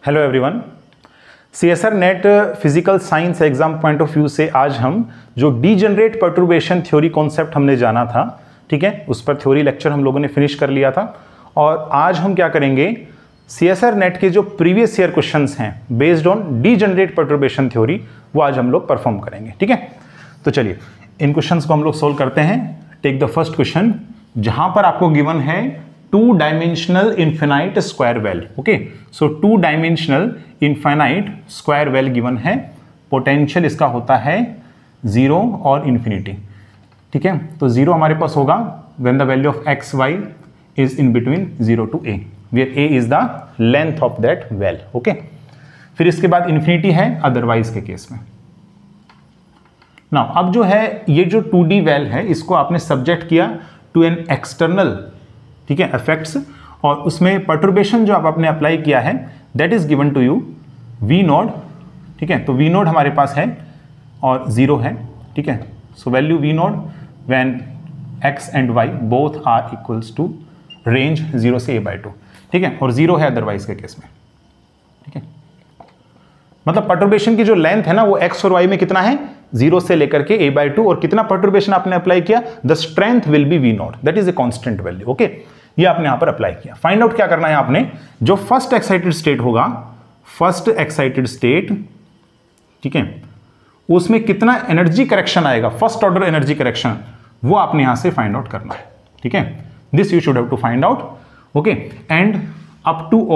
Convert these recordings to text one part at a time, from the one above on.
Hello everyone, CSIR NET physical science exam point of view से आज हम जो डीजनरेट पर्टर्बेशन थ्योरी कॉन्सेप्ट हमने जाना था, ठीक है, उस पर थ्योरी लेक्चर हम लोगों ने फिनिश कर लिया था। और आज हम क्या करेंगे, सीएसआर नेट के जो प्रीवियस ईयर क्वेश्चंस हैं based on degenerate perturbation theory, वो आज हम लोग परफॉर्म करेंगे। ठीक है, तो चलिए इन क्वेश्चंस को हम लोग सोल्व करते हैं। टेक द फर्स्ट क्वेश्चन, जहां पर आपको गिवन है two dimensional infinite square well. Okay, so two dimensional infinite square well given है। पोटेंशियल इसका होता है 0 और इन्फिनिटी। ठीक है, तो 0 हमारे पास होगा when the value of x y is in between 0 to a, where a is the length of that well. Okay, फिर इसके बाद इन्फिनिटी है अदरवाइज के केस में। नाउ अब जो है ये जो 2D वेल है, इसको आपने सब्जेक्ट किया टू एन एक्सटर्नल, ठीक है, इफेक्ट्स, और उसमें पर्टर्बेशन जो आपने अप्लाई किया है that is given to you v nought. ठीक है, तो v नोड हमारे पास है और 0 है। ठीक है, so value v nought when x and y both are equals to range 0 से a/2। ठीक है, और 0 है अदरवाइज के केस में। ठीक है, मतलब पर्टर्बेशन की जो लेंथ है ना वो x और y में कितना है, 0 से लेकर के a/2, और कितना पर्टर्बेशन आपने अप्लाई किया, the strength will be v nought, that is a constant value. Okay, ये आपने यहां पर अप्लाई किया। फाइंड आउट क्या करना है आपने, जो फर्स्ट एक्साइटेड स्टेट होगा, फर्स्ट एक्साइटेड स्टेट, ठीक है, उसमें कितना एनर्जी करेक्शन आएगा, फर्स्ट ऑर्डर एनर्जी करेक्शन, वो आपने यहां से फाइंड आउट करना है। ठीक है, this you should have to find out. Okay, and up to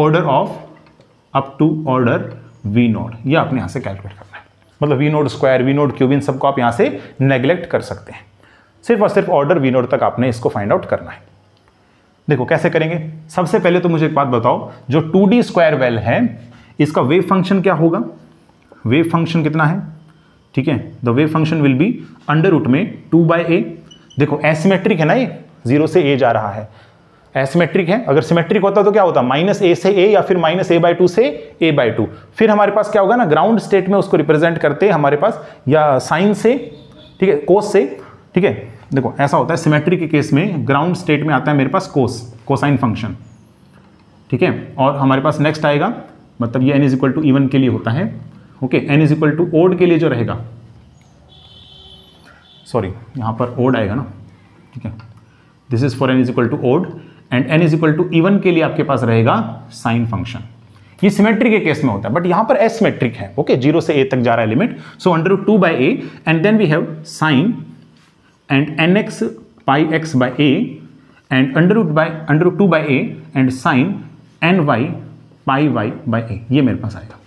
order v nought, ये आपने यहां से कैलकुलेट करना है। मतलब v nought square, v nought cube, इन सबको आप यहां से नेग्लेक्ट कर सकते हैं। सिर्फ और सिर्फ ऑर्डर v नोड तक आपने इसको फाइंड आउट करना है। देखो कैसे करेंगे। सबसे पहले तो मुझे एक बात बताओ, जो 2D स्क्वायर वेल है इसका वेव फंक्शन क्या होगा, वेव फंक्शन कितना है। ठीक है, the wave function will be under root में 2/a। देखो एसिमेट्रिक है ना, ये 0 से a जा रहा है, एसिमेट्रिक है। अगर सिमेट्रिक होता तो क्या होता, -a से a या फिर -a/2 से a/2। फिर हमारे पास क्या होगा ना, ग्राउंड स्टेट में उसको रिप्रेजेंट करते हैं हमारे पास, या साइन से, ठीक है, कोस से। ठीक है, देखो ऐसा होता है सिमेट्री के केस में, ग्राउंड स्टेट में आता है मेरे पास कोसाइन फंक्शन। ठीक है, और हमारे पास नेक्स्ट आएगा, मतलब ये n = इवन के लिए होता है। ओके, n = ओड के लिए जो रहेगा, सॉरी यहां पर ओड आएगा ना। ठीक है, this is for n = odd, and n = even के लिए आपके पास रहेगा साइन फंक्शन। ये सिमेट्री के केस में होता है, बट यहां पर एसिमेट्रिक है। ओके, 0 से a तक जा रहा है limit, so √2/a, and then we have sine and nx pi x by a and √2/a and sin ny pi y by a, ये मेरे पास आएगा।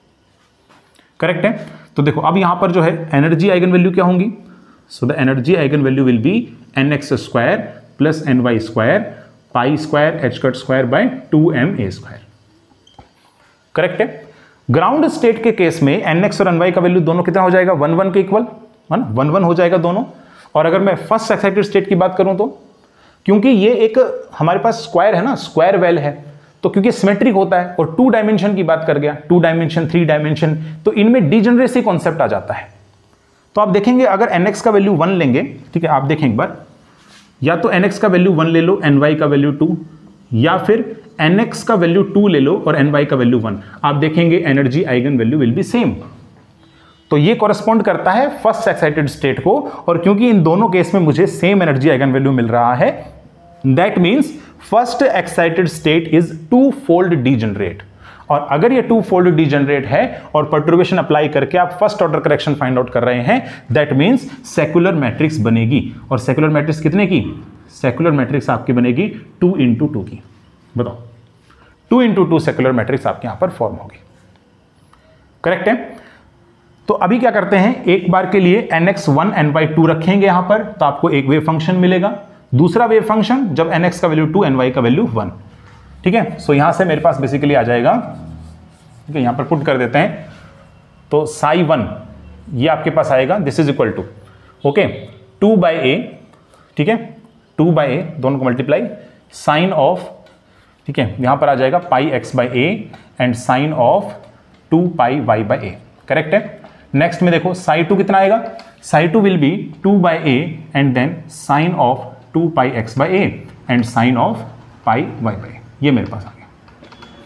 करेक्ट है। तो देखो अब यहां पर जो है एनर्जी आइगन वैल्यू क्या होंगी, सो the energy eigen value will be nx² + ny² pi² h² by 2ma²। Correct है। ग्राउंड स्टेट के केस में nx और ny का वैल्यू दोनों कितना हो जाएगा, 1 1 के इक्वल, 1 1 हो जाएगा दोनों। और अगर मैं फर्स्ट एक्साइटेड स्टेट की बात करूं तो, क्योंकि ये एक हमारे पास स्क्वायर है ना, स्क्वायर वेल है, तो क्योंकि सिमेट्रिक होता है और 2 डायमेंशन की बात कर गया, 2 डायमेंशन 3 डायमेंशन, तो इनमें डीजनरेसी कॉन्सेप्ट आ जाता है। तो आप देखेंगे अगर nx का वैल्यू 1 लेंगे, ठीक है, आप देखें एक बार, या तो nx का वैल्यू 1 ले लो, ny का वैल्यू 2, या फिर nx का वैल्यू 2 ले लो और ny का वैल्यू 1, आप देखेंगे energy eigen value will be same. तो ये कॉरेस्पॉन्ड करता है फर्स्ट एक्साइटेड स्टेट को, और क्योंकि इन दोनों केस में मुझे सेम एनर्जी आइगन वैल्यू मिल रहा है, that means first excited state is 2-fold degenerate. और अगर ये 2-fold डीजनरेट है और पर्टर्बेशन अप्लाई करके आप first order correction find out कर रहे हैं, दैट मींस सेक्युलर मैट्रिक्स बनेगी। और सेक्युलर मैट्रिक्स कितने की, सेक्युलर मैट्रिक्स आपकी बनेगी 2 × 2 की। बताओ, 2 × 2 सेक्युलर मैट्रिक्स आपके यहां पर फॉर्म होगी। करेक्ट है। तो अभी क्या करते हैं, एक बार के लिए nx1 ny2 रखेंगे यहां पर, तो आपको एक वेव फंक्शन मिलेगा। दूसरा वेव फंक्शन जब nx का वैल्यू 2, ny का वैल्यू 1। ठीक है, सो यहां से मेरे पास बेसिकली आ जाएगा, ठीक है, यहां पर पुट कर देते हैं, तो psi1 ये आपके पास आएगा, this is equal to, okay, 2/a, ठीक है, 2/a दोनों को मल्टीप्लाई, साइन ऑफ, ठीक है, यहां पर आ जाएगा πx/a and sine of 2πy/a। Correct है। नेक्स्ट में देखो psi2 कितना आएगा, psi2 will be 2/a and then sine of 2πx/a and sine of πy/a, ये मेरे पास आ गया।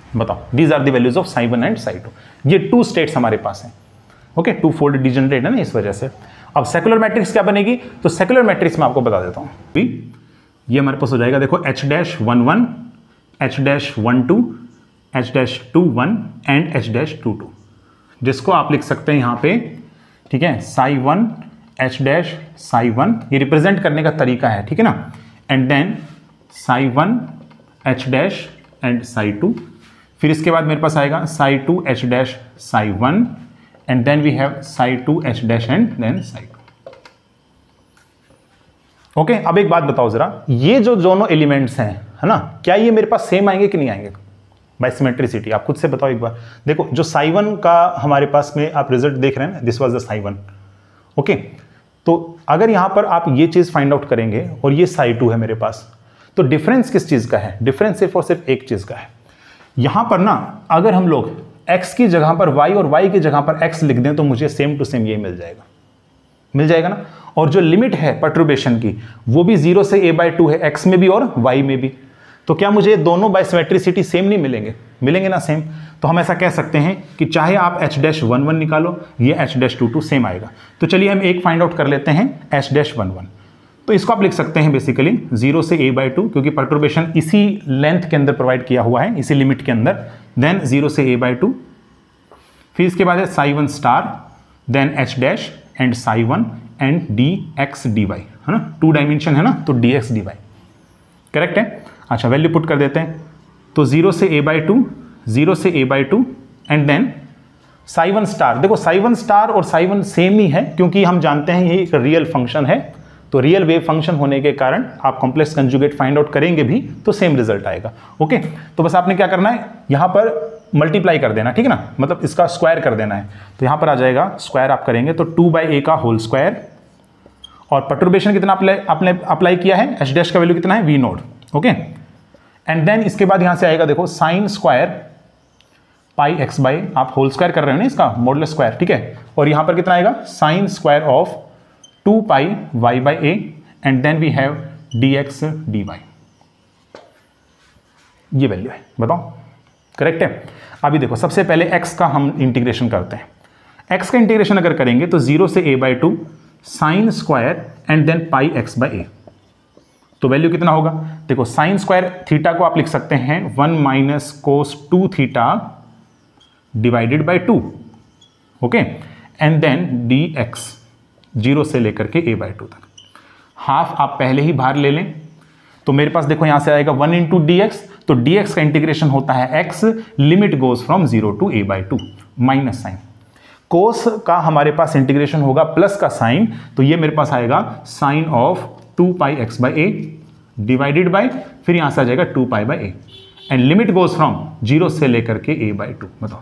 बताओ, these are the values of psi 1 and psi 2। ये 2 स्टेट्स हमारे पास हैं। ओके, 2 फोल्ड डिजनरेट है ना इस वजह से। अब सेकुलर मैट्रिक्स क्या बनेगी, तो सेकुलर मैट्रिक्स में आपको बता देता हूं, ये हमारे पास हो जाएगा, देखो H'11, H'12, H'21 and H'22, जिसको आप लिख सकते हैं यहाँ पे, ठीक है, साई 1 H' साई 1, ये रिप्रेजेंट करने का तरीका है, ठीक है ना, and then psi 1 H' and psi 2, फिर इसके बाद मेरे पास आएगा psi 2 H' psi 1 and then we have psi 2 H' and then psi 2। Okay, अब एक बात बताओ जरा, ये जो दोनों एलिमेंट्स हैं, है ना, क्या ये मेरे पास सेम आएंगे कि नहीं आएंगे बाय सिमेट्रिसिटी? आप खुद से बताओ एक बार। देखो, जो साई 1 का हमारे पास में आप रिजल्ट देख रहे हैं ना, this was the psi 1। Okay, तो अगर यहां पर आप ये चीज फाइंड आउट करेंगे और ये साई 2 है मेरे पास, तो डिफरेंस किस चीज का है? डिफरेंस सिर्फ और सिर्फ एक चीज का है। यहां पर ना अगर हम लोग x की जगह पर y और y की जगह पर x लिख दें तो मुझे सेम टू सेम ये मिल जाएगा ना। और जो लिमिट है परटर्बेशन की वो भी 0 से a/2 है, x में भी और y में भी। तो क्या मुझे दोनों बाय सिमेट्रिसिटी सेम नहीं मिलेंगे ना सेम। तो हम ऐसा कह सकते हैं कि चाहे आप H'11 निकालो, ये H'22 सेम आएगा। तो चलिए हम एक फाइंड आउट कर लेते हैं H'11। तो इसको आप लिख सकते हैं बेसिकली 0 से a/2, क्योंकि परटर्बेशन इसी लेंथ के अंदर प्रोवाइड किया हुआ है, इसी लिमिट के अंदर। देन 0 से a/2, फिर इसके बाद है psi 1 star, then H' and psi 1 and dx dy, है ना, 2 डायमेंशन है ना, तो dx dy करेक्ट है। अच्छा, वैल्यू पुट कर देते हैं, तो 0 से a/2 एंड देन साई 1 स्टार। देखो, साई 1 स्टार और साई 1 सेम ही है, क्योंकि हम जानते हैं ये एक रियल फंक्शन है, तो रियल वेव फंक्शन होने के कारण आप कॉम्प्लेक्स कंजुगेट फाइंड आउट करेंगे भी तो सेम रिजल्ट आएगा। ओके, तो बस आपने क्या करना है, यहां पर मल्टीप्लाई कर देना, ठीक है ना, मतलब इसका स्क्वायर कर देना है। तो यहां पर आ जाएगा स्क्वायर आप करेंगे तो 2/a का होल स्क्वायर, और परटर्बेशन कितना आपने अप्लाई किया है, H' का वैल्यू कितना है, v nought. Okay, and then इसके बाद यहां से आएगा, देखो, sine square pi x by, आप होल स्क्वायर कर रहे हो ना इसका मॉडुलस स्क्वायर, ठीक है, और यहां पर कितना आएगा, sine square of 2 pi y by a and then we have dx dy। ये वैल्यू है, बताओ करेक्ट है। अभी देखो, सबसे पहले x का हम इंटीग्रेशन करते हैं। x का इंटीग्रेशन अगर करेंगे तो 0 से a/2 sine square and then pi x by a, तो वैल्यू कितना होगा, देखो, साइन स्क्वायर थीटा को आप लिख सकते हैं 1 minus cos 2 theta divided by 2। Okay, and then dx 0 से लेकर के a/2 तक, हाफ आप पहले ही बाहर ले लें, तो मेरे पास देखो यहां से आएगा 1 इंटू dx, तो dx का इंटीग्रेशन होता है x, limit goes from 0 to a/2, minus sine. Cos का हमारे पास इंटीग्रेशन होगा प्लस का साइन, तो ये मेरे पास आएगा sine of 2 pi x by a divided by, फिर यहां से आ जाएगा 2 pi by a, and limit goes from 0 से लेकर के a/2। बताओ,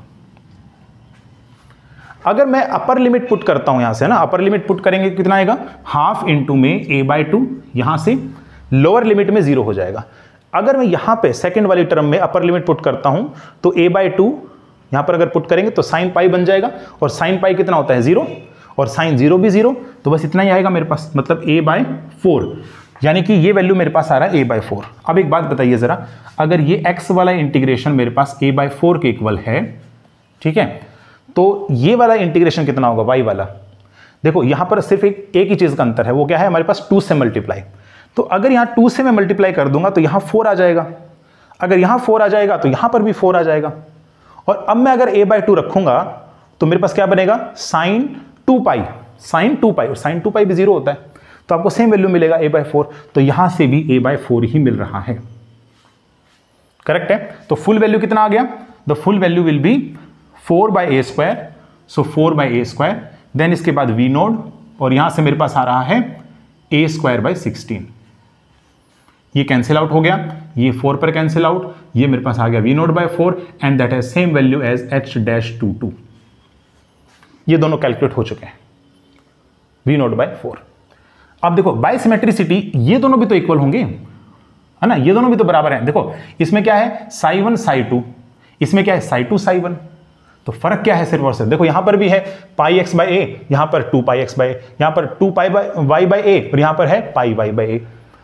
अगर मैं अपर लिमिट पुट करता हूं यहां से ना, अपर लिमिट पुट करेंगे कितना आएगा, हाफ इंटू में a/2, यहां से लोअर लिमिट में 0 हो जाएगा। अगर मैं यहां पे सेकंड वाली टर्म में अपर लिमिट पुट करता हूं तो a/2 यहां पर अगर पुट करेंगे तो साइन पाई बन जाएगा, और साइन पाई कितना होता है 0, और साइन 0 भी 0, तो बस इतना ही आएगा मेरे पास, मतलब a/4, यानी कि ये वैल्यू मेरे पास आ रहा है a/4। अब एक बात बताइए जरा, अगर ये x वाला इंटीग्रेशन मेरे पास a/4 के इक्वल है, ठीक है, तो ये वाला इंटीग्रेशन कितना होगा, y वाला। देखो यहां पर सिर्फ एक ही चीज का अंतर है, वो क्या है, हमारे पास 2 से मल्टीप्लाई। तो अगर यहां 2 से मैं मल्टीप्लाई कर दूंगा तो यहां 4 आ जाएगा, अगर यहां 4 आ जाएगा तो यहां पर भी 4 आ जाएगा, और अब मैं अगर a/2 रखूंगा तो मेरे पास क्या बनेगा, साइन 2 पाई, और साइन 2 पाई भी 0 होता है, तो आपको सेम वैल्यू मिलेगा a/4, तो यहां से भी a/4 ही मिल रहा है, करेक्ट है। तो फुल वैल्यू कितना आ गया, the full value will be 4/a square, so 4/a square, then इसके बाद v नोड, और यहां से मेरे पास आ रहा है a स्क्वायर बाई 16, ये कैंसिल आउट हो गया, ये 4 पर कैंसिल आउट, ये मेरे पास आ गया v nought by 4 and that has same value as H'22। ये दोनों कैलकुलेट हो चुके हैं, v नोट बाई 4। अब देखो बाय सिमेट्रिसिटी ये दोनों भी तो इक्वल होंगे, है ना, ये दोनों भी तो बराबर हैं। देखो इसमें क्या है, साई 1 साई 2, इसमें क्या है, साई 2 साई 1, तो फर्क क्या है सिर्फ और सिर्फ, देखो यहां पर भी है पाई x बाई a, यहां पर 2 पाई x बाई a, यहां पर 2 पाई y बाई a, और यहां पर है पाई y बाई a।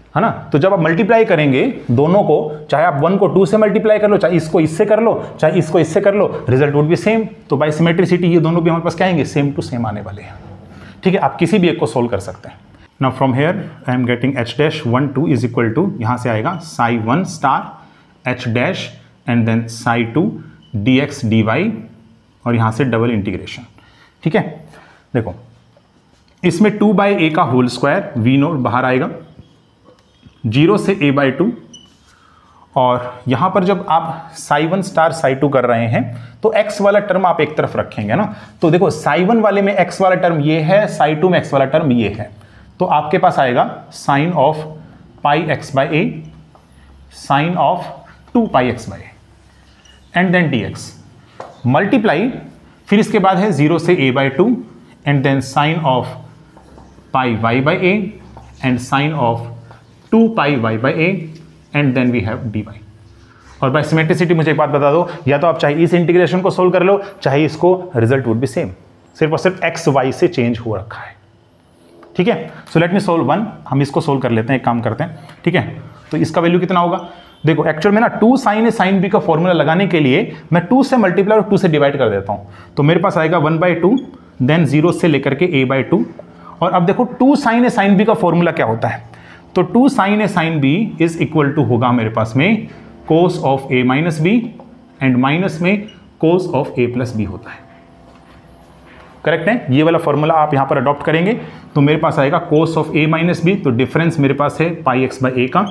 है ना। तो जब आप मल्टीप्लाई करेंगे दोनों को, चाहे आप 1 को 2 से मल्टीप्लाई कर लो, चाहे इसको इससे कर लो, चाहे इसको इससे कर लो, रिजल्ट वुड बी सेम। तो बाय सिमेट्रिसिटी ये दोनों भी हमारे पास क्या आएंगे, सेम टू सेम आने वाले हैं। ठीक है, आप किसी भी एक को सोल्व कर सकते हैं। Now from here I am getting h dash 1 2 is equal to, यहाँ से आएगा psi 1 star h dash and then psi 2 dx dy और यहाँ से डबल इंटीग्रेशन। ठीक है, देखो इसमें 2/a का होल स्क्वायर v नोट बाहर आएगा 0 से a/2, और यहाँ पर जब आप psi 1 स्टार psi 2 कर रहे हैं तो x वाला टर्म आप एक तरफ रखेंगे ना। तो देखो psi 1 वाले में x वाला टर्म ये है, psi 2 में x वाला टर्म ये है, तो आपके पास आएगा sine of pi x by a, sine of 2 pi x by a and then dx multiply, फिर इसके बाद है 0 से a/2 एंड then sine of pi y by a and sine of 2 pi y by a and then we have dy। और by symmetricity मुझे एक बात बता दो, या तो आप चाहे इस इंटीग्रेशन को सोल्व कर लो, चाहे इसको, रिजल्ट वुड बी सेम, सिर्फ और सिर्फ x y से चेंज हो रखा है। ठीक है, सो लेट मी सोल्व 1, हम इसको सोल्व कर लेते हैं, एक काम करते हैं। ठीक है, तो इसका वैल्यू कितना होगा, देखो एक्चुअल में ना 2 sin a sin b का फॉर्मूला लगाने के लिए मैं 2 से मल्टीप्लाई और 2 से डिवाइड कर देता हूं, तो मेरे पास आएगा 1/2 देन 0 से लेकर के a/2। और अब देखो 2 sin a sin b का फॉर्मूला क्या होता है, तो 2 sin a sin b is equal to होगा मेरे पास में cos of a minus b and minus में cos of a plus b होता है। करेक्ट है, ये वाला फॉर्मूला आप यहां पर अडॉप्ट करेंगे तो मेरे पास आएगा cos of a minus b, तो डिफरेंस मेरे पास है पाई x बाई a का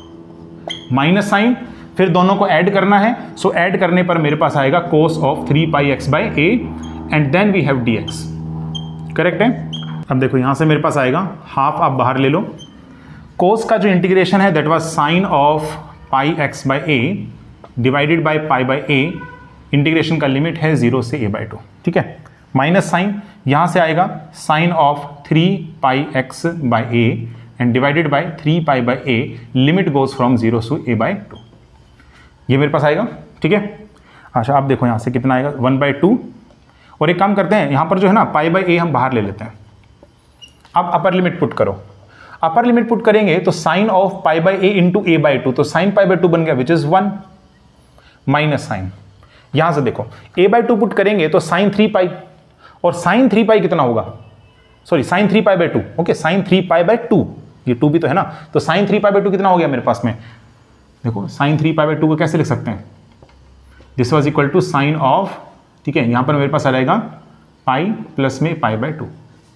माइनस साइन, फिर दोनों को ऐड करना है, सो ऐड करने पर मेरे पास आएगा cos of 3 pi x by a and then we have dx। Correct है, अब देखो यहां से मेरे पास आएगा हाफ, आप बाहर ले लो, cos का जो इंटीग्रेशन है that was sine of pi x by a divided by pi by a, integration का लिमिट है 0 से a/2। ठीक है, माइनस साइन, यहां से आएगा sine of 3 pi x by a and divided by 3 pi by a, limit goes from 0 to a/2, ये मेरे पास आएगा। ठीक है, अच्छा आप देखो यहां से कितना आएगा 1/2, और एक काम करते हैं, यहां पर जो है ना पाई बाई a हम बाहर ले लेते हैं। अब अपर लिमिट पुट करो, अपर लिमिट पुट करेंगे तो sine of pi by a into a/2, तो साइन पाई/2 बन गया विच इज 1 माइनस साइन, यहां से देखो a/2 पुट करेंगे तो साइन 3 पाई, और साइन 3 पाई कितना होगा, sorry sine 3 pi, okay sine 3 pi, ये 2 भी तो है ना, तो साइन 3 पाई/2 कितना हो गया मेरे पास में, देखो साइन 3 पाई/2 को कैसे लिख सकते हैं, this was equal to sine of, ठीक है, यहां पर मेरे पास आ जाएगा पाई प्लस में पाई/2,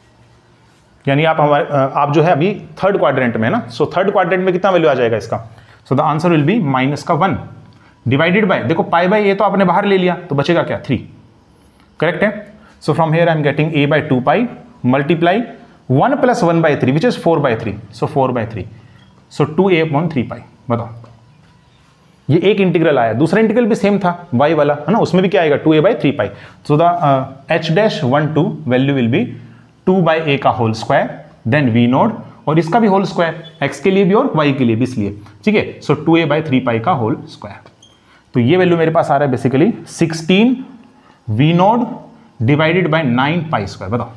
यानी आप जो है अभी थर्ड क्वाड्रेंट में है ना, सो थर्ड क्वाड्रेंट में कितना वैल्यू आ जाएगा इसका, so the answer will be minus का 1 डिवाइडेड बाय, देखो पाई बाई ए तो आपने बाहर ले लिया तो बचेगा क्या 3। करेक्ट है, so from here I am getting a by 2 pi multiply 1 plus 1/3 which is 4/3, so 4/3, so 2a upon 3 pi. बताओ, ये एक इंटीग्रल आया, दूसरा इंटीग्रल भी सेम था y वाला है ना, उसमें भी क्या आएगा 2a by 3 pi, so the h dash 1 2 value will be 2/a का whole square then v nought, और इसका भी होल स्क्वायर x के लिए भी और y के लिए भी, इसलिए ठीक है, सो 2a by 3 पाई का होल स्क्वायर। तो ये वैल्यू मेरे पास आ रहा है basically 16 v nought divided by 9 pi square. बताओ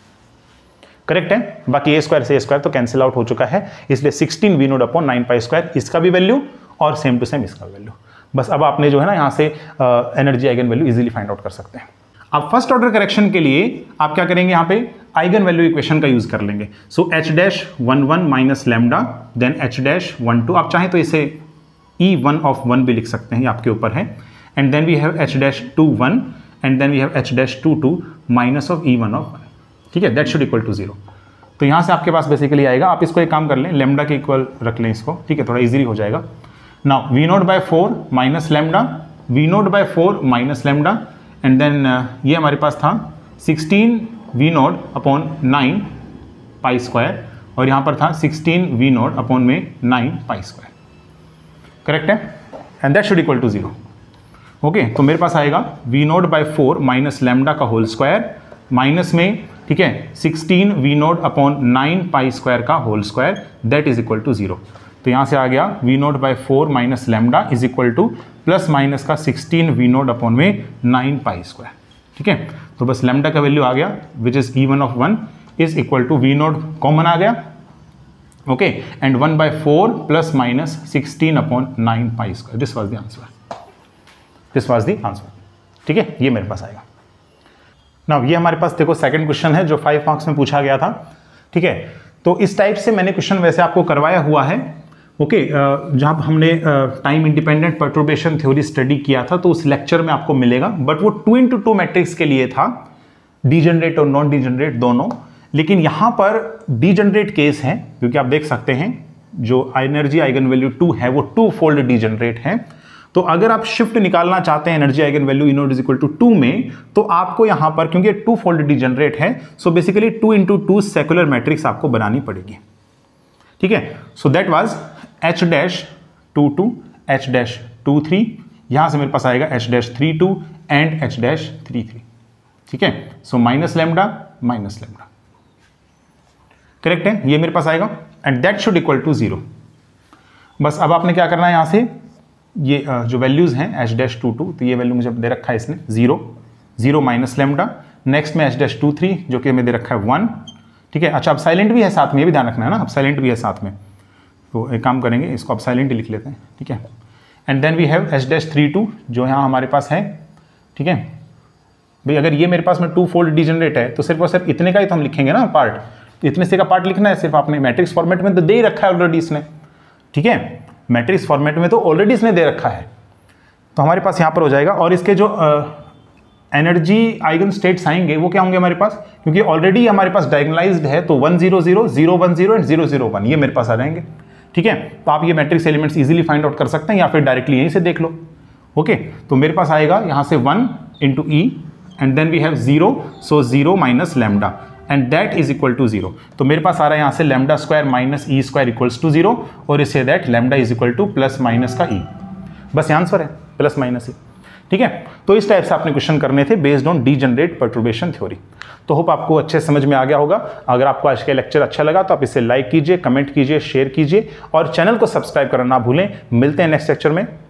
करेक्ट है, बाकी a स्क्वायर से a स्क्वायर तो कैंसिल आउट हो चुका है, इसलिए 16 v nought upon 9 pi square, इसका भी वैल्यू और सेम टू सेम इसका वैल्यू। बस अब आपने जो है ना यहाँ से energy eigen value easily find out कर सकते हैं। अब फर्स्ट ऑर्डर करेक्शन के लिए आप क्या करेंगे, यहाँ पे आइगन वैल्यू इक्वेशन का यूज कर लेंगे, so h dash 1 1 minus lambda then h dash 1 2, आप चाहें तो इसे e1 ऑफ 1 भी लिख सकते हैं, ये आपके ऊपर है, and then we have h dash 2 1 and then we have h dash 2 2 minus of e1 of 1, ठीक है, दैट शुड इक्वल टू 0। तो यहाँ से आपके पास बेसिकली आएगा, आप इसको एक काम कर लें, लैम्डा के इक्वल रख लें इसको, ठीक है, थोड़ा इजीली हो जाएगा। Now v nought by 4 minus lambda, v nought by 4 minus lambda, and then ये हमारे पास था 16 v nought upon 9 pi square, और यहाँ पर था 16 v नोट अपॉन में 9 पाई स्क्वायर। करेक्ट है, and that should equal to 0। Okay, तो मेरे पास आएगा v nought by 4 minus lambda का होल स्क्वायर माइनस में, ठीक है, 16 v nought upon 9 pi square का whole square, that is equal to 0। तो यहाँ से आ गया v nought by 4 minus lambda is equal to plus minus का 16 v नोट अपॉन में 9 पाई स्क्वायर, ठीक है। तो बस लैम्डा का वैल्यू आ गया which is e1 of 1 is equal to v nought common आ गया, okay, and 1/4 plus minus 16/9 pi square. This was the answer. This was the answer. ठीक है, ये मेरे पास आएगा. नाउ ये हमारे पास देखो सेकंड क्वेश्चन है जो 5 मार्क्स में पूछा गया था. ठीक है, तो इस टाइप से मैंने क्वेश्चन वैसे आपको करवाया हुआ है. ओके, जब हमने time independent perturbation theory study किया था तो उस लेक्चर में आपको मिलेगा, बट वो 2x2 मैट्रिक्स के लिए था, डीजनरेट और नॉन डीजनरेट दोनों. लेकिन यहां पर डीजनरेट केस है क्योंकि आप देख सकते हैं जो एनर्जी आइगन वैल्यू 2 है वो 2 फोल्ड डीजनरेट है. तो अगर आप शिफ्ट निकालना चाहते हैं energy eigen value E0 is equal to 2 में, तो आपको यहां पर क्योंकि 2 फोल्ड डीजनरेट है, so basically 2x2 secular matrix आपको बनानी पड़ेगी. ठीक है, so that was H-22 H-23, यहां से मेरे पास आएगा H-32 एंड H-33. ठीक है, so minus lambda minus lambda correct है, ये मेरे पास आएगा and that should equal to 0. बस अब आपने क्या करना है, यहां से ये जो वैल्यूज हैं H-22, तो ये वैल्यू मुझे दे रखा है इसने 0 माइनस लैम्डा. नेक्स्ट में H-23 जो कि हमें दे रखा है 1. ठीक है, अच्छा अब साइलेंट भी है साथ में, ये भी ध्यान रखना है ना, अब साइलेंट भी है साथ में. तो एक काम करेंगे, इसको आप साइलेंट ही लिख लेते हैं. ठीक है, and then we have H-32 जो यहाँ हमारे पास है. ठीक है भाई, अगर ये मेरे पास में 2 फोल्ड डीजनरेट है तो सिर्फ और सिर्फ इतने का ही तो हम लिखेंगे ना पार्ट. तो इतने से का पार्ट लिखना है सिर्फ, आपने मैट्रिक्स फॉर्मेट में तो दे ही रखा है ऑलरेडी इसने. ठीक है, मैट्रिक्स फॉर्मेट में तो ऑलरेडी इसने दे रखा है, तो हमारे पास यहाँ पर हो जाएगा. और इसके जो एनर्जी आइगन स्टेट्स आएंगे वो क्या होंगे हमारे पास, क्योंकि ऑलरेडी हमारे पास डायगोनलाइज्ड है, तो 1 0 0 0 1 0 एंड 0 0 1 ये मेरे पास आ जाएंगे. ठीक है, तो आप ये matrix elements easily find out कर सकते हैं या फिर डायरेक्टली यहीं से देख लो. ओके, तो मेरे पास आएगा यहाँ से 1 into e and then we have 0, so 0 minus lambda and that is equal to 0. तो मेरे पास आ रहा है यहाँ से lambda square minus e square equals to 0 और इससे that lambda is equal to plus minus का ई. बस ये आंसर है, प्लस माइनस ई. ठीक है, तो इस टाइप से आपने क्वेश्चन करने थे based on degenerate perturbation theory. तो होप आपको अच्छे समझ में आ गया होगा. अगर आपको आज का लेक्चर अच्छा लगा तो आप इसे लाइक कीजिए, कमेंट कीजिए, शेयर कीजिए और चैनल को सब्सक्राइब करना ना भूलें. मिलते हैं नेक्स्ट लेक्चर में.